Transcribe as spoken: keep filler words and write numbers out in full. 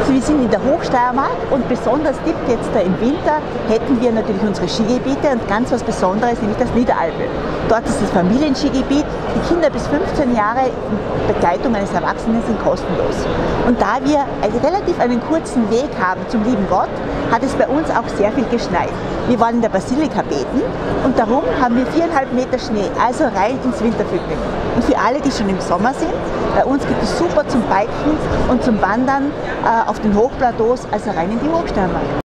Also wir sind in der Hochsteiermark und besonders Tipp jetzt da im Winter hätten wir natürlich unsere Skigebiete und ganz was Besonderes, nämlich das Niederalpe. Dort ist das Familienskigebiet. Die Kinder bis fünfzehn Jahre in Begleitung eines Erwachsenen sind kostenlos. Und da wir also relativ einen kurzen Weg haben zum lieben Gott, hat es bei uns auch sehr viel geschneit. Wir waren in der Basilika beten und darum haben wir viereinhalb Meter Schnee, also rein ins Wintervergnügen. Und für alle, die schon im Sommer sind, bei uns gibt es super zum Biken und zum Wandern äh, auf den Hochplateaus, also rein in die Hochsteiermark.